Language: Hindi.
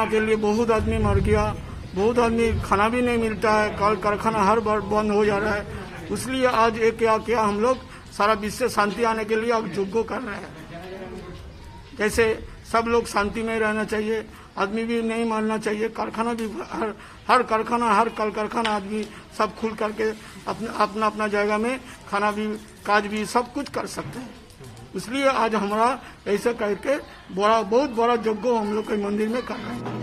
कोरोना के लिए बहुत आदमी मर गया, बहुत आदमी खाना भी नहीं मिलता है, कल कारखाना हर बार बंद हो जा रहा है। इसलिए आज एक क्या हम लोग सारा विश्व से शांति आने के लिए अब यज्ञ कर रहे हैं। जैसे सब लोग शांति में रहना चाहिए, आदमी भी नहीं मारना चाहिए, कारखाना भी हर कारखाना हर कल कारखाना आदमी सब खुल करके अपना अपना जगह में खाना भी काज भी सब कुछ कर सकते हैं। इसलिए आज हमारा ऐसा करके बहुत बड़ा यज्ञ हम लोग के मंदिर में कर रहे हैं।